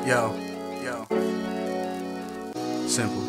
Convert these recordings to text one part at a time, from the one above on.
Yo, simple.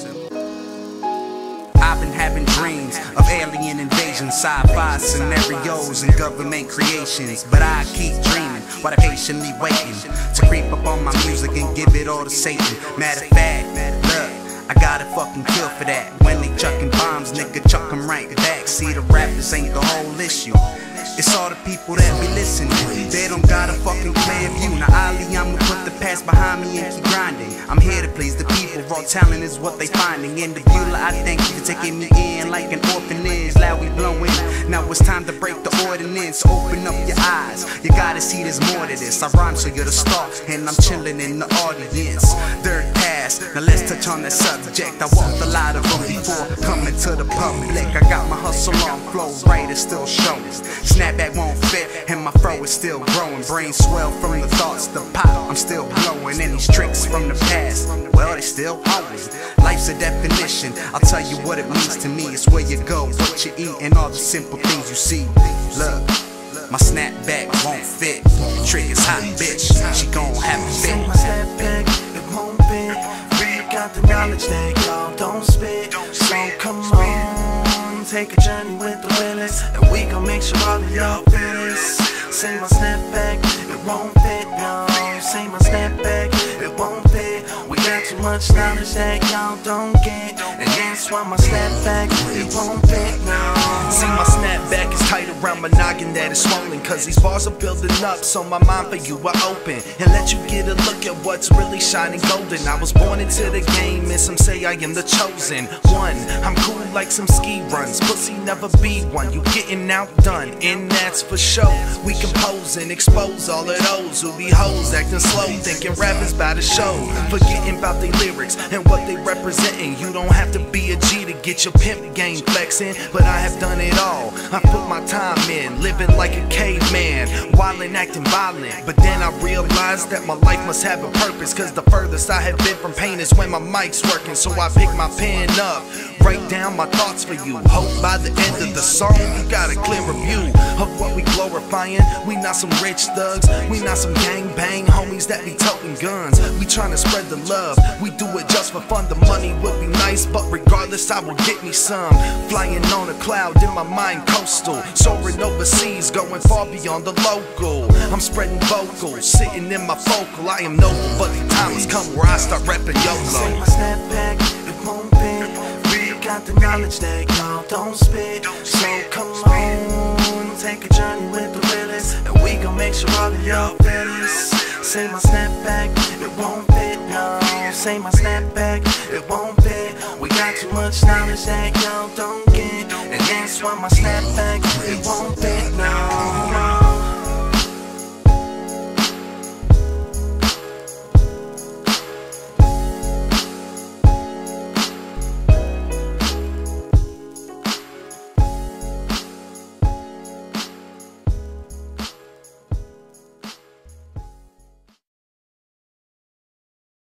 I've been having dreams of alien invasion, sci-fi scenarios and government creations, but I keep dreaming while I'm patiently waiting to creep up on my music and give it all to Satan. Matter of fact, look, I got a fucking kill for that. When they chucking bombs, nigga, chuck them right back. See, the rappers ain't the whole issue, it's all the people that be listening. They don't got a fucking clear view. Now Ali, I'ma put the past behind me and keep grinding. I'm here to please the people, raw talent is what they finding. In the Beulah, I thank you for taking me in like an orphanage. Loud we blowing, now it's time to break the ordinance. Open up your eyes, you gotta see there's more to this. I rhyme so you're the star, and I'm chilling in the audience. Third pass, now let's touch on that subject. I walked a lot of them before coming to the public. I got my hustle on, flow right, it's still showing. Snapback won't fit, and my fro is still growing. Brain swell from the thoughts, the pop, I'm still blowing. And these tricks from the past, well, they still always. Life's a definition, I'll tell you what it means to me. It's where you go, what you eat, and all the simple things you see. Look, my snapback won't fit. The trick is hot, bitch, she gon' have to fit. My snapback, it won't fit. We got the knowledge that y'all don't spit. So come on, take a journey with the Willis, and we gon' make sure all of y'all feel this. Say my snapback, it won't fit, no. Say my snapback, it won't fit. We got too much knowledge that y'all don't get, and that's why my snapback, it won't fit, no. See, my snapback is tight around my noggin that is swollen, cause these bars are building up, so my mind for you are open, and let you get a look at what's really shining golden. I was born into the game, and some say I am the chosen one. I'm cool like some ski runs, pussy never be one. You getting outdone, and that's for sure. We compose and expose all of those who be hoes acting slow, thinking rappers by the show, forgetting about their lyrics and what they representing. You don't have to be a G to get your pimp game flexing, but I have done it all. I put my time in, living like a caveman, wildin', acting violent. But then I realized that my life must have a purpose, cause the furthest I have been from pain is when my mic's working. So I pick my pen up, write down my thoughts for you. Hope by the end of the song you got a clearer view of what we glorifying. We not some rich thugs, we not some gang bang homies that be toting guns. We tryna spread the love, we do it just for fun. The money would be nice, but regardless I will get me some. Flying on a cloud in my mind coastal, soaring overseas, going far beyond the local. I'm spreading vocals, sitting in my focal. I am noble, but the time has come where I start rapping YOLO. Say my snapback, it won't fit. We got the knowledge that y'all don't spit. So come on, take a journey with the Willis, and we gon' make sure all of y'all feel this. Say my snapback, it won't fit, no. Say my snapback, it won't fit. We got too much knowledge that y'all don't get, and that's why my snapback, it won't fit, no.